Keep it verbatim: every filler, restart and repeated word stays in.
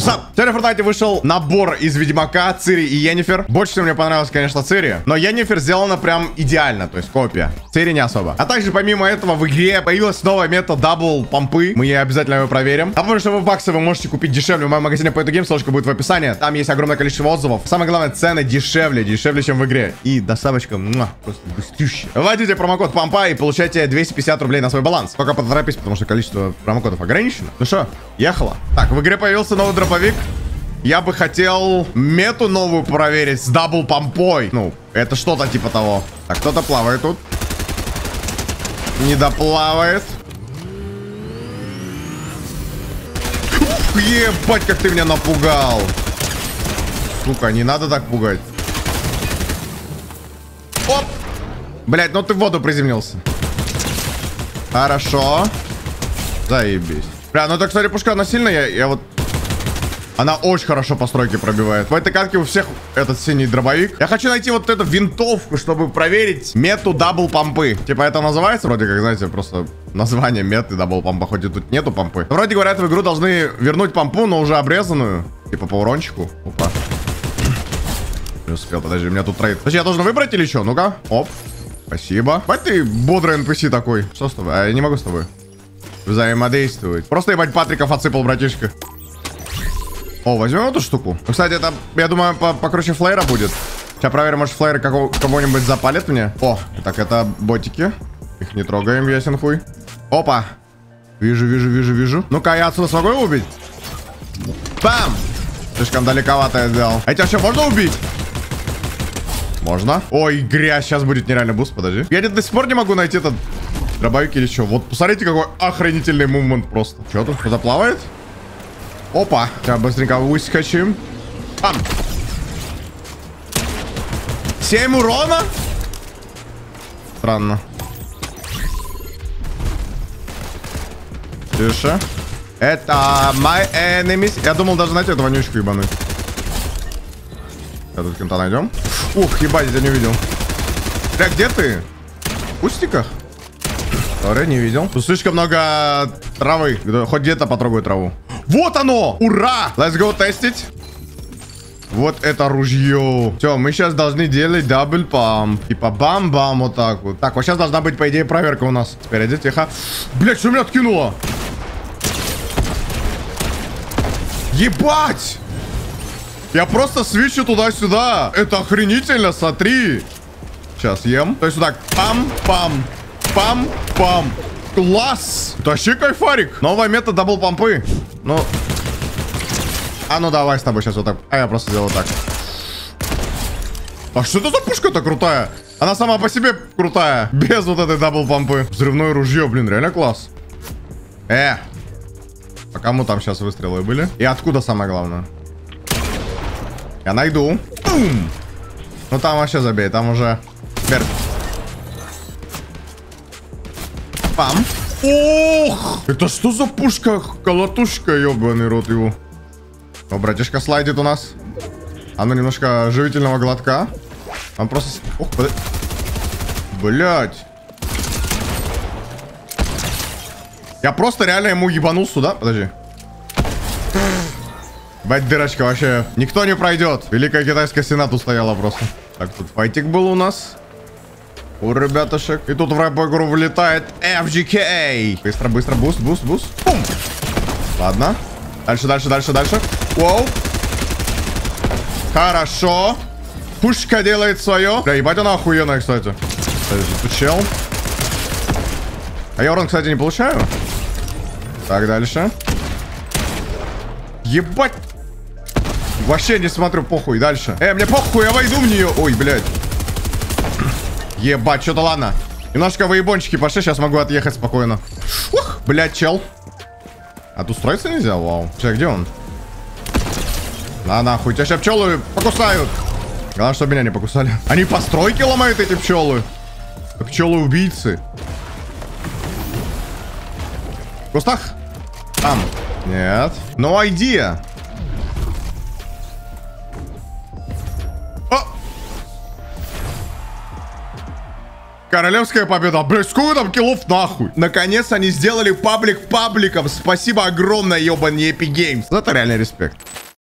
What's up? Сегодня в Fortnite вышел набор из Ведьмака, Цири и Йеннифер. Больше всего мне понравилось, конечно, Цири. Но Йеннифер сделана прям идеально, то есть копия. Цири не особо. А также помимо этого в игре появилась новая мета дабл помпы. Мы ее обязательно его проверим. Напомню, что в баксы вы можете купить дешевле в моем магазине по эту ссылочка будет в описании. Там есть огромное количество отзывов. Самое главное, цены дешевле, дешевле, чем в игре. И доставочка, муа, просто быстрющая. Вводите промокод помпа и получайте двести пятьдесят рублей на свой баланс. Только поторопись, потому что количество промокодов ограничено. Ну что, ехала. Так, в игре появился новый дробовик. Я бы хотел мету новую проверить с дабл помпой. Ну, это что-то типа того. Так, кто-то плавает тут. Не доплавает. Ух, ебать, как ты меня напугал. Сука, не надо так пугать. Оп! Блять, ну ты в воду приземлился. Хорошо. Заебись. Бля, ну это, кстати, пушка, она сильная. Я, я вот... Она очень хорошо постройки пробивает. В этой катке у всех этот синий дробовик. Я хочу найти вот эту винтовку, чтобы проверить мету дабл помпы. Типа это называется вроде как, знаете, просто название меты дабл помпа. Хоть и тут нету помпы. Но вроде говорят, в игру должны вернуть помпу, но уже обрезанную. Типа по урончику. Опа. Не успел, подожди, у меня тут трейд. Подожди, я должен выбрать или что? Ну-ка. Оп. Спасибо. Бать ты бодрый эн пи си такой. Что с тобой? А я не могу с тобой взаимодействовать. Просто ебать Патриков отсыпал, братишка. О, возьмем эту штуку. Кстати, это, я думаю, по покруче флеера будет. Сейчас проверим, может, флееры кого-нибудь запалит мне. О, так, это ботики. Их не трогаем, ясен хуй. Опа. Вижу, вижу, вижу, вижу. Ну-ка, я отсюда смогу его убить? Бам! Слишком далековато я сделал. А тебя вообще можно убить? Можно. Ой, грязь. Сейчас будет нереально буст, подожди. Я до сих пор не могу найти этот дробовик или что. Вот, посмотрите, какой охренительный мувмент просто. Что тут? Кто-то плавает? Опа. Сейчас быстренько выскочим. Пам. семь урона? Странно. Тише. Это my enemies. Я думал даже найти эту вонючку ебануть. Я тут кем-то найдем. Ух, ебать, я не увидел. Бля, где ты? В кустиках? Сори, не видел. Тут слишком много травы. Хоть где-то потрогаю траву. Вот оно! Ура! Let's go тестить. Вот это ружье. Все, мы сейчас должны делать дабл памп. Типа бам-бам, вот так вот. Так, вот сейчас должна быть, по идее, проверка у нас. Спереди, тихо. Блять, что меня откинуло? Ебать! Я просто свечу туда-сюда. Это охренительно, смотри. Сейчас ем. То есть вот так. Пам-пам. Пам-пам. Класс! Тащи кайфарик. Новая мета дабл помпы. Ну. А ну давай с тобой сейчас вот так. А я просто сделаю так. А что это за пушка-то крутая? Она сама по себе крутая. Без вот этой дабл помпы. Взрывное ружье, блин, реально класс. Э. По кому там сейчас выстрелы были? И откуда самое главное? Я найду. Бум! Ну там вообще забей, там уже... Вверх. Пам. Ох! Это что за пушка? Колотушка, ебаный рот его. О, братишка слайдит у нас. А ну немножко живительного глотка. Он просто... Ох, под... Блять. Я просто реально ему ебанул сюда. Подожди. Бать, дырочка вообще. Никто не пройдет. Великая китайская стена тут стояла просто. Так, тут файтик был у нас. У ребятушек. И тут в рэп-игру влетает эф джи кей. Быстро, быстро. Буст, буст, буст. Пум. Ладно. Дальше, дальше, дальше, дальше. Воу. Хорошо. Пушка делает свое. Бля, ебать она охуенная, кстати. Тут чел. А я урон, кстати, не получаю. Так, дальше. Ебать. Вообще не смотрю, похуй. Дальше. Э, мне похуй, я войду в нее. Ой, блядь. Ебать, что-то ладно. Немножко воебончики пошли, сейчас могу отъехать спокойно. Ух, блядь, чел. А тут строиться нельзя? Вау. Сейчас, где он? На нахуй, тебя сейчас пчелы покусают. Главное, чтобы меня не покусали. Они постройки ломают, эти пчелы. Пчелы-убийцы. В кустах? Там. Нет. No idea. О! Королевская победа. Блядь, сколько там киллов нахуй? Наконец они сделали паблик пабликом. Спасибо огромное, ебаный Epic Games. Это реально респект.